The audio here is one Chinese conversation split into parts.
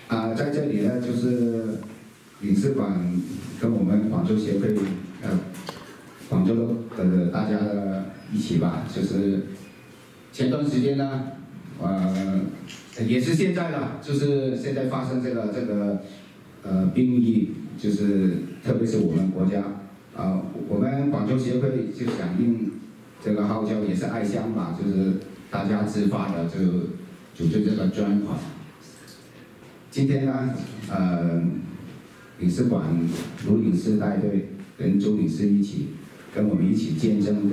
在这里呢，就是领事馆跟我们广州协会，广州的大家一起吧，就是前段时间呢，也是现在了，就是现在发生这个病疫，就是特别是我们国家，我们广州协会就响应这个号召，也是爱乡吧，就是大家自发的就组织这个捐款。今天呢，领事馆卢领事带队跟周领事一起，跟我们一起见证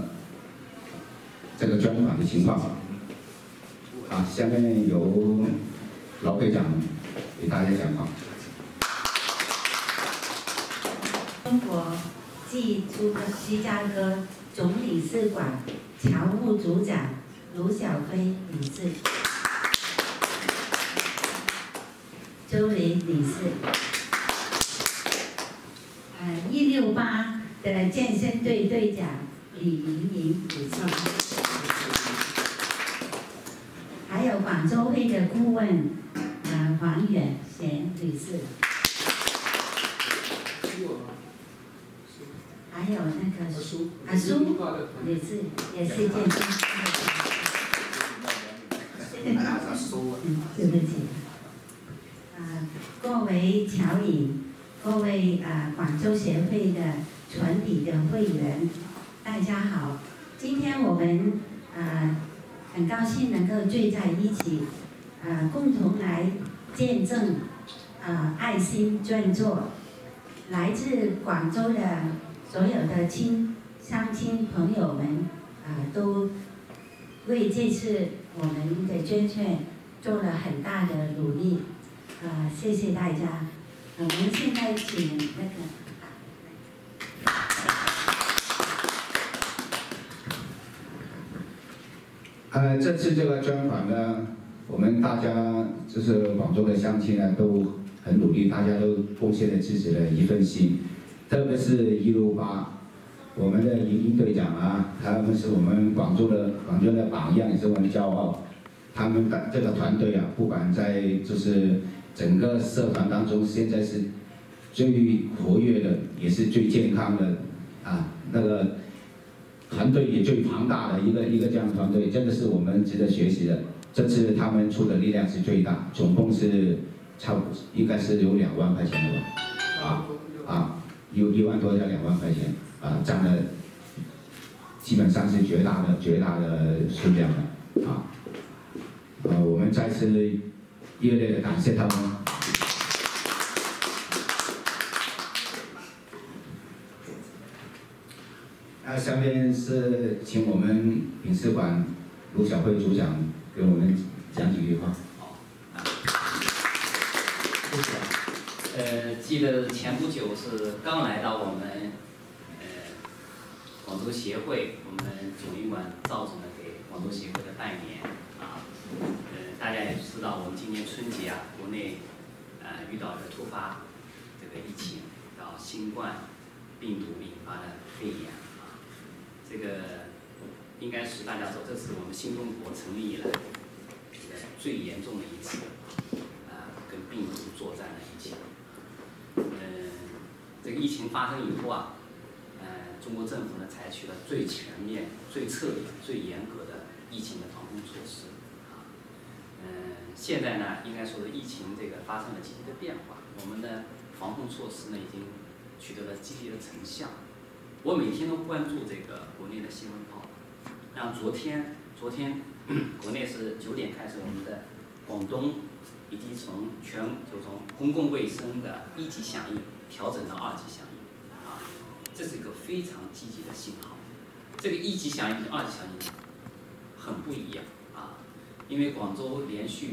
这个捐款的情况。下面由劳会长给大家讲话。 中国暨芝加哥总领事馆侨务组长卢晓辉领事。周林理事，168的健身队队长李莹莹理事，还有广州会的顾问黄远贤理事，还有那个苏理事也是健身队长，对不起。各位侨领，各位广州协会的全体的会员，大家好。今天我们很高兴能够聚在一起，共同来见证爱心捐作。来自广州的所有的乡亲朋友们都为这次我们的捐献做了很大的努力。谢谢大家。我们现在请那个。这次这个捐款呢，我们大家就是广州的乡亲呢，都很努力，大家都贡献了自己的一份心。特别是168，我们的莹莹队长他们是我们广州的榜样，也是我们的骄傲。他们的这个团队不管在就是整个社团当中，现在是最活跃的，也是最健康的那个团队也最庞大的一个这样的团队，真的是我们值得学习的。这次他们出的力量是最大，总共是应该是有2万块钱的吧，有1万多加2万块钱占了基本上是绝大的数量了我们再次热烈的感谢他们。下面是请我们领事馆卢晓辉组长给我们讲几句话。 好，谢谢。记得前不久是刚来到我们广州协会，我们总领馆赵总呢给广州协会的拜年大家也知道，我们今年春节国内遇到了突发这个疫情，到新冠病毒引发的肺炎这个应该是大家说，这是我们新中国成立以来最严重的一次跟病毒作战的疫情。这个疫情发生以后中国政府呢采取了最全面、最彻底、最严格的疫情的防控措施。现在呢，应该说是疫情这个发生了积极的变化，我们的防控措施呢已经取得了积极的成效。我每天都关注这个国内的新闻报道，像昨天国内是9点开始，我们的广东已经从公共卫生的1级响应调整到2级响应这是一个非常积极的信号。这个1级响应跟2级响应很不一样因为广州连续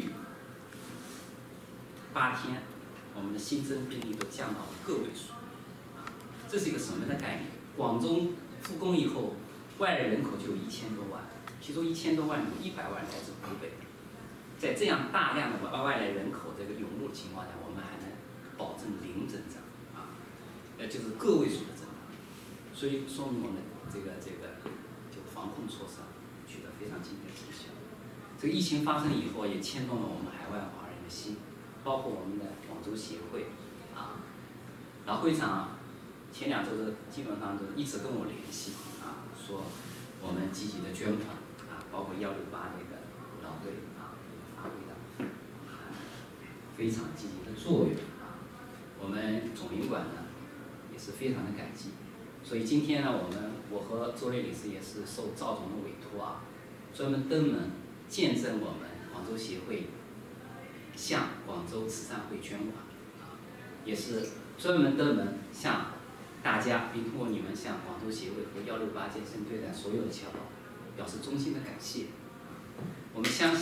8天，我们的新增病例都降到了个位数这是一个什么样的概念？广州复工以后，外来人口就有1000多万，其中1000多万有100万来自湖北。在这样大量的外来人口这个涌入的情况下，我们还能保证0增长就是个位数的增长，所以说明我们这个防控措施取得非常积极的成效。这个疫情发生以后，也牵动了我们海外华人的心， 包括我们的广州协会老会长前2周基本上都一直跟我联系说我们积极的捐款包括168这个舞蹈队发挥的非常积极的作用我们总领馆呢也是非常的感激。所以今天呢，我和周烈理事也是受赵总的委托专门登门见证我们广州协会向广州慈善会捐款也是专门登门向大家，并通过你们向广州协会和168健身队的所有的侨胞表示衷心的感谢。我们相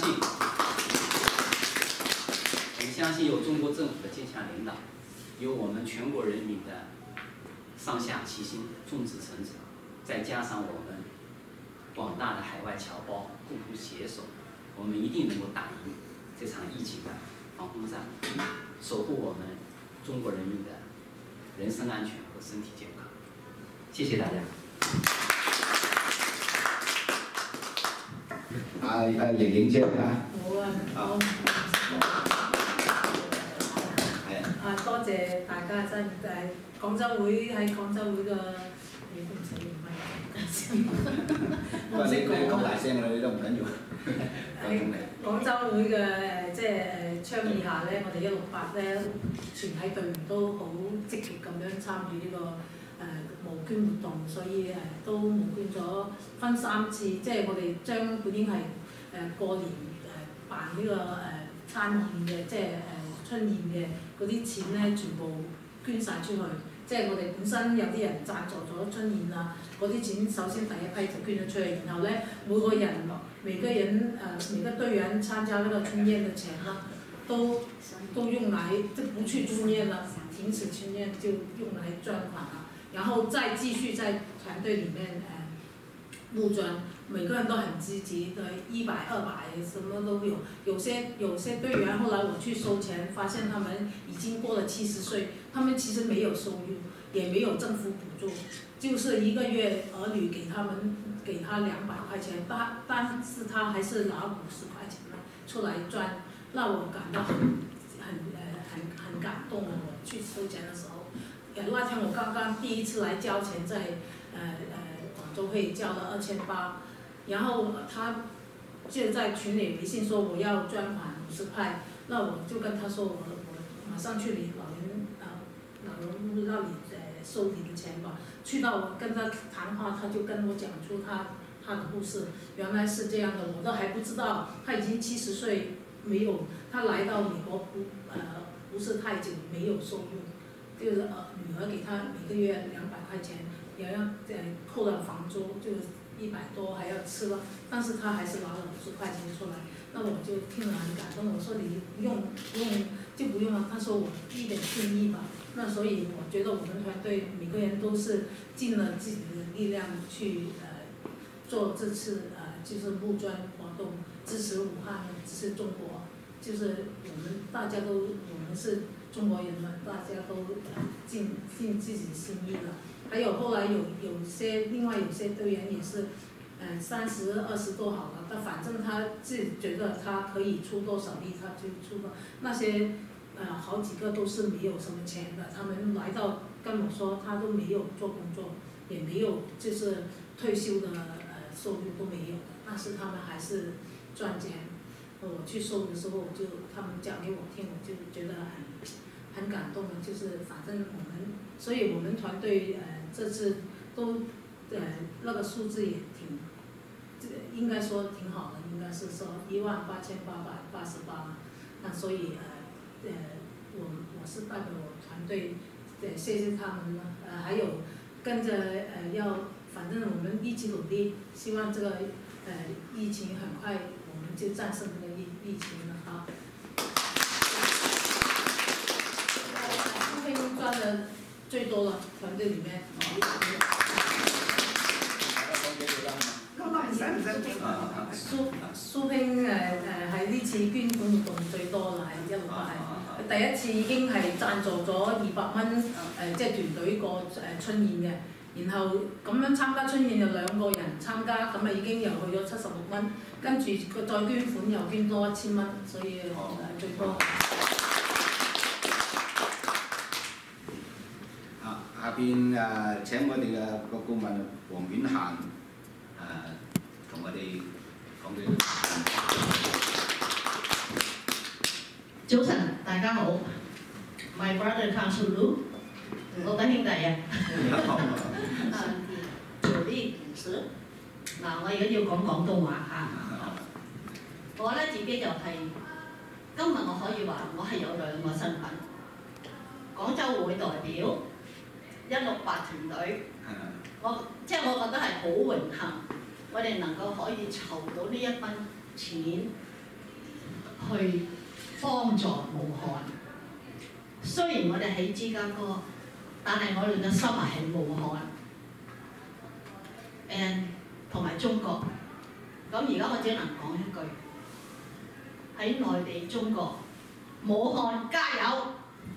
信有中国政府的坚强领导，有我们全国人民的上下齐心、众志成城，再加上我们广大的海外侨胞共同携手，我们一定能够打赢这场疫情的防控战，守护我们中国人民的人身安全和身体健康。谢谢大家。 盈盈姐多謝大家真係廣州會喺廣州會嘅，你都唔使用咪，我唔識講咁大聲你都唔緊要。 廣州會嘅即係倡議下咧，我哋168咧全體隊員都好積極咁樣參與呢個募捐活動，所以都募捐咗分3次，即係我哋將本應係過年辦呢個餐宴嘅，即係春宴嘅嗰啲錢咧，全部捐晒出去。即係我哋本身有啲人贊助咗春宴嗰啲錢首先第一批就捐咗出去，然後咧每個隊員參加那個春宴的錢都用來就不去春宴了，停止春宴就用來捐款了，然後再繼續在團隊裡面募捐。每個人都很積極的，100、200什麼都有。有些隊員後來我去收錢，發現他們已經過了70歲，他們其實沒有收入，也沒有政府補助，就是1個月兒女給他200塊錢，但是他還是拿50塊錢出來賺，讓我感到很感動。我去收錢的時候，那天我剛剛第一次來交錢，在廣州會交了2800。然後他就在群裡微信說我要捐款50塊，那我就跟他說我馬上去你老人屋那裡收你的錢吧。去到我跟他談話，他就跟我講出他的故事，原來是這樣的，我都還不知道，他已經70歲，沒有，他來到美國不是太久，沒有收入，就是女兒給他每個月200塊錢，也要扣了房租就100多還要吃了，但是他還是拿了50塊錢出來，那我就聽了很感動。我說你不用就不用了，他說我一點心意吧。那所以我覺得我們團隊每個人都是盡了自己的力量去做這次就是募捐活動，支持武漢，支持中國，就是我們是中國人嘛，大家都盡自己心意了。還有後來另外有些隊員也是，30、20多好了，但反正他自己覺得他可以出多少力，他就出了。那些好幾個都是沒有什麼錢的，他們來到跟我說，他都沒有做工作，也沒有就是退休的收入都沒有的，但是他們還是賺錢。我去收的時候他們講給我聽，我就覺得很感動的，就是反正所以我們團隊這次都那個數字也應該說挺好的，應該是說18888，那所以我是代表我團隊謝謝他們了，還有跟着反正我們一起努力，希望這個疫情很快我們就戰勝這個疫情了啊。賺的最多了，團隊裡面。蘇拼係呢次捐款活動最多啦，係168係。第一次已經係贊助咗200蚊，即係團隊過春宴嘅。然後咁樣參加春宴有2個人參加，咁已經又去咗76蚊，跟住佢再捐款又捐多1000蚊，所以最多。 邊請我哋嘅個顧問黃婉嫻同我哋講幾句。 早晨，大家好。My brother Council Lu， 我嘅兄弟啊。做啲同事。嗱，我而家要講廣東話嚇。我咧自己就係、今日我可以話我係有兩個身份，廣州會代表168團隊。我覺得係好榮幸，我哋能夠可以籌到呢一筆錢去幫助武漢。雖然我哋喺芝加哥，但係我哋嘅心係喺武漢，同埋中國。咁而家我只能講一句：喺內地中國，武漢加油！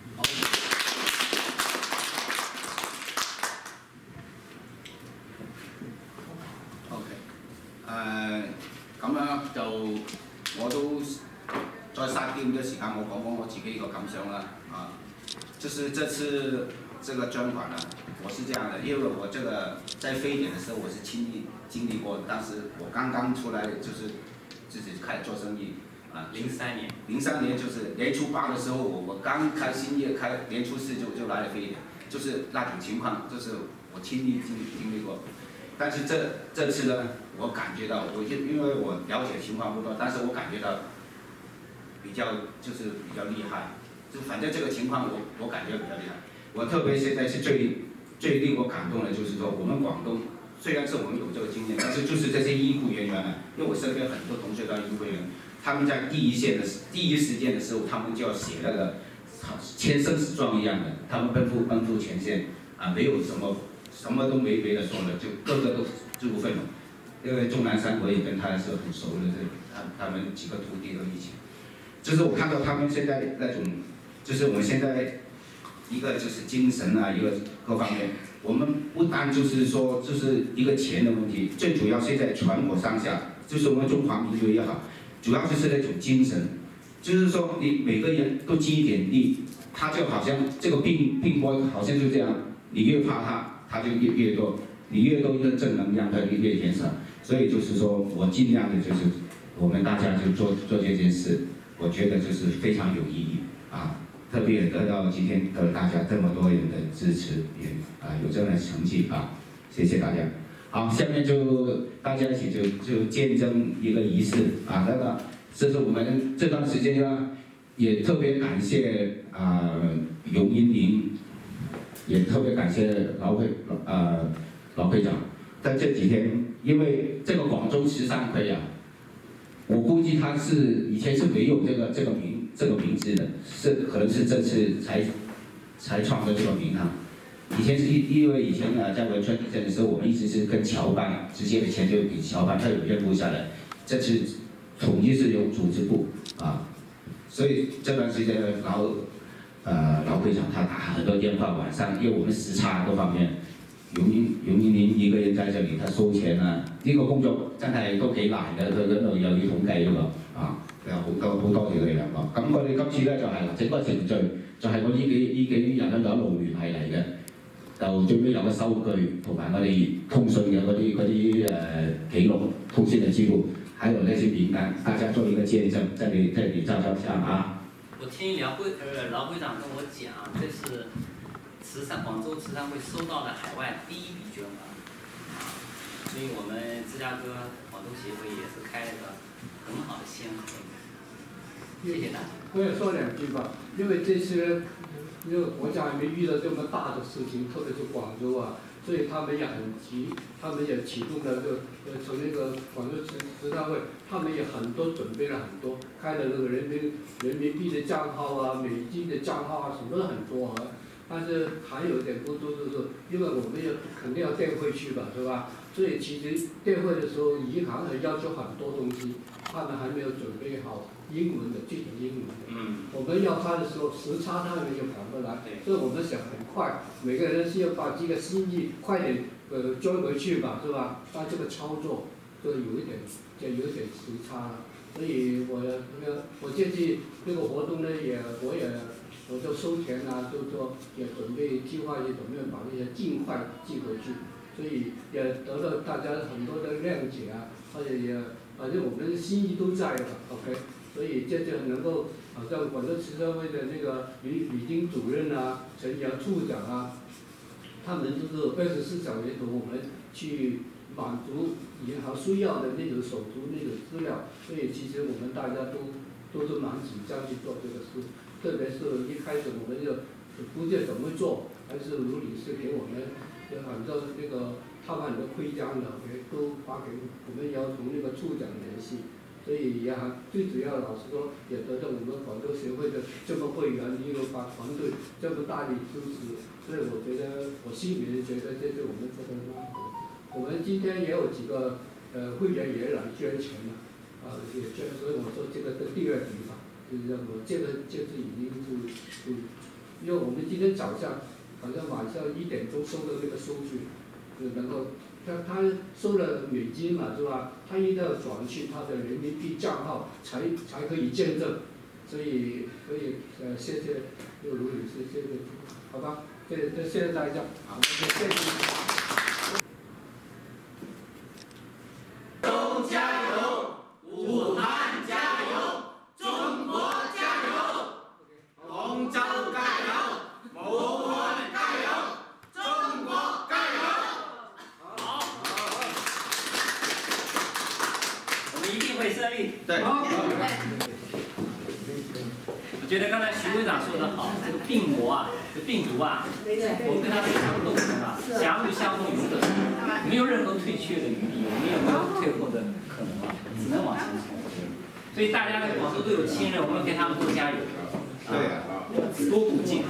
咁樣就我都再嘥啲咁多時間，我講講我自己一個感想啦。就是這次這個捐款呢，我是這樣的，因為我這個在非典的時候我是親歷經歷過，當時我剛剛出來就是自己開始做生意。03年就是年初8的時候，我剛開新業，年初4就來了非典，就是那種情況，就是我親歷經歷過。但是這次呢，我感覺到，因為我了解情況不多，但是我感覺到比較厲害，就反正這個情況我感覺比較厲害。我特別現在是最令我感動的，就是說我們廣東雖然是我們有這個經驗，但是就是這些醫護人員呢，因為我身邊很多同學都醫護人員，他們在第一時間的時候，他們就要寫那個簽生死狀一樣的，他們奔赴前線沒有什麼都沒得說了，就個個都志不憤怒。因為鍾南山我也跟他是很熟的，他們幾個徒弟都一起。就是我看到他們現在那種，就是我們現在一個就是精神一個各方面，我們不單就是說就是一個錢的問題，最主要現在全國上下，就是我們中華民族也好，主要就是那種精神，就是說你每個人都盡一點力，他就好像這個病魔好像就這樣，你越怕他就越多，你越多一個正能量，它就越減少。所以就是說我盡量的就是我們大家就做這件事，我覺得就是非常有意義特別也得到今天得大家這麼多人的支持，也有這樣的成績謝謝大家。好，下面就大家一起就見證一個儀式這是我們這段時間呢，也特別感謝容英林，也特別感謝老會長，在這幾天，因為這個廣州慈善會我估計他是以前是沒有這個名字的，可能是這次才創的這個名以前是因為以前在汶川地震的時候，我們一直是跟僑辦直接的錢就給僑辦，他有任務下來，這次統一是由組織部所以這段時間老會長他打很多電話，晚上因為我們時差各方面。容英林一個人在這裡，他收錢呢個工作真係都幾難嘅，佢嗰度又要統計有好多條嘅兩個。咁我哋今次呢就係整個程序，就係我呢幾日咧就一路聯繫嚟嘅，就最尾有個收據同埋我哋通訊嘅嗰啲記錄、通訊嘅記錄，還有那些名單，大家做一個見證，這裡照相我聽老會長跟我講，這是廣州慈善會收到的海外第一筆捐款，所以我們芝加哥廣州協會也是開了個很好的先河。謝謝大家。 我也說兩句吧，因為這次因為國家還沒遇到這麼大的事情，特別是廣州所以他們也很急，他們也啟動了從那個廣州慈善會，他們也很多準備了很多，開了那個人民幣的賬號美金的賬號什麼都很多但是還有點不多，就是因為我們肯定要電匯去吧，是吧？所以其實電匯的時候，銀行要求很多東西，他們還沒有準備好英文的具體英文的。我們要他的時候時差他們又趕不來，所以我們想很快，每個人是要把這個心意快點捐回去吧，是吧？但這個操作就有一點時差了。 所以我这次这个活动呢，我就收钱啊，就说也准备计划也准备把那些尽快寄回去，所以也得到大家很多的谅解啊，而且也反正我们的心意都在了 ，OK， 所以这就能够好像广州慈善会的那个李金主任啊、陈阳处长啊，他们就是24小时同我们去满足银行需要的那种手续那种资料，所以其实我们大家都是蛮紧张去做这个事。特别是一开始我们就不知道怎么做，还是卢理事给我们很多那个他们很多徽章的，都发给我们，要从那个处长联系，所以也最主要老实说也得到我们广州协会的这么会员一个团队这么大力支持，所以我觉得我心里面觉得这是我们这个蛮好。我们今天也有几个会员也来捐钱了，也捐，所以我说这个是第二笔吧。就是我这次已经因为我们今天早上好像晚上1点钟收的那个收据，能够他收了美金嘛是吧？他一定要转去他的人民币账号才可以见证，所以谢谢卢女士，谢谢，好吧，谢谢大家，好，谢谢。 对，我觉得刚才徐会长说得好，这个病魔啊，这病毒啊，我们跟它是相斗争啊，狭路相逢勇者，没有任何退却的余地，我们也没有退后的可能啊，只能往前冲。所以大家在广州都有亲人，我们给他们多加油。 对啊， 多鼓劲。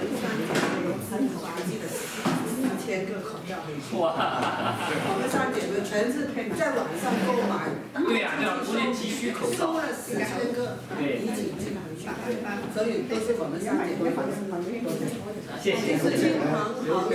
4000个口罩， 哇！ 我们3姐妹全是在网上购买。 对呀，要国内急需口罩。 收了4000个， 对， 一起寄回去，所以都是我们3姐妹。 谢谢。 是金行好，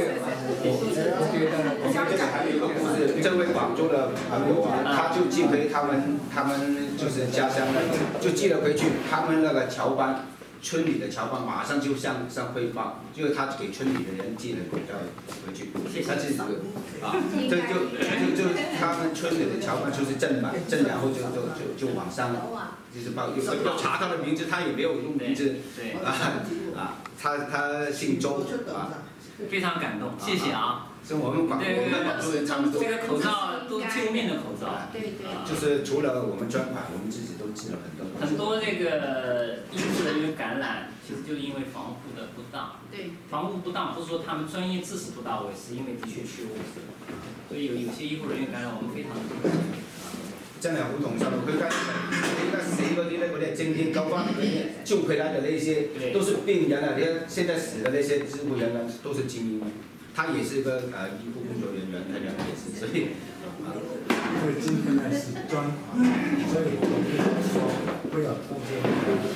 这个还有一个故事，这位广州的朋友啊，他就寄回他们就是家乡的，就寄了回去，他们那个侨办。村里的侨办马上就向汇报，就是他给村里的人寄了口罩回去，他这个啊，这就他们村里的侨办就是正嘛，然后就往上就是报，要查他的名字，他也没有用名字， 对他姓周啊， 非常感动，谢谢啊。 是我们广州人他们都这个口罩都救命的口罩， 对， 就是除了我们捐款，我们自己都寄了很多这个医护人员感染，其实就是因为防护的不当。 对， 防护不当不是说他们专业知识不到位，是因为的确缺误。所以有些醫護人員感染，我們非常真係好痛心。佢而家死嗰啲咧，嗰啲係證件救翻嗰啲，救回來的那些都是病人啊！你看現在死的那些醫護人員都是精英，他也是個醫護工作人員，他兩個也是，所以因为今天呢是专款，所以我们说不要偷奸。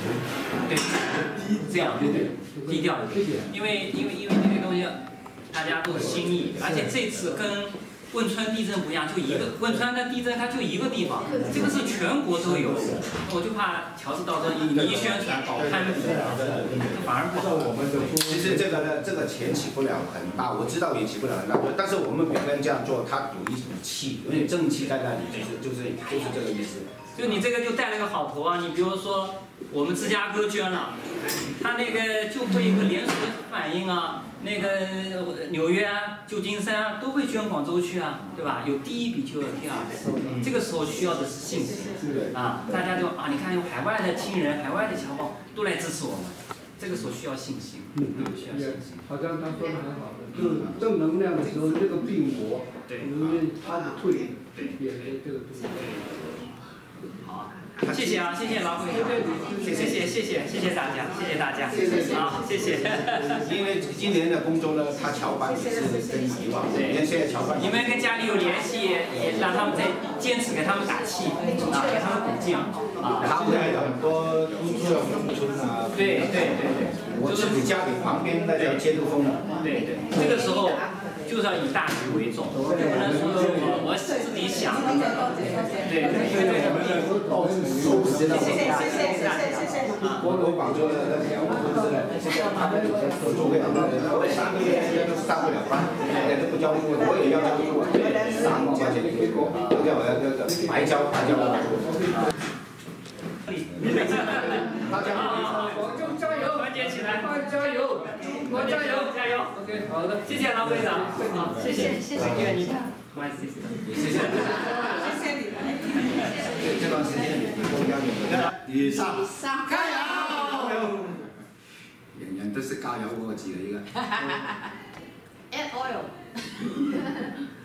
对，这样对，低调一点，因为这些东西大家都是心意，而且这次跟汶川地震不一样，就一个汶川的地震它就一个地方，这个是全国都有，我就怕乔治到时候你一宣传搞攀比，反而不好。 其实这个呢，这个钱起不了很大，我知道也起不了很大，但是我们每个人这样做，它有一种气，有点正气在那里，就是这个意思。 就你这个就带了个好头啊！你比如说我们芝加哥捐了，他那个就会有个连锁的反应啊，那个纽约啊、旧金山啊都会捐广州去啊，对吧？有第一笔就有第二笔，这个时候需要的是信心啊！大家就啊，你看有海外的亲人、海外的侨胞都来支持我们，这个时候需要信心，需要信心。 好像他说的很好的，就是正能量的时候，这个病魔，因为它的退，也这个东西。 好，谢谢啊，谢谢老会长，谢谢大家，好，谢谢。 因为今年的工作呢，他侨办也是跟以往，你看现在侨办， 你们跟家里有联系，也让他们再坚持，给他们打气啊，给他们鼓劲啊。 他们还有很多都住在农村啊。 对， 我自己家里旁边那条街都封了。 对，这个时候就是要以大局为重，不能说我自己想。对。 谢谢。 我广州的那边，我不是的，他们做不了，3个月都上不了班，都不交物，我也要交物，3毛钱的给我，要白交白交。大家广州加油，团结起来，加油，中国加油，加油。OK， 好的，谢谢老会长，好，谢谢你，不好意思，谢谢你。 这段时间你公交你2、3，加油！人人都是加油，我记得一个。 Add oil。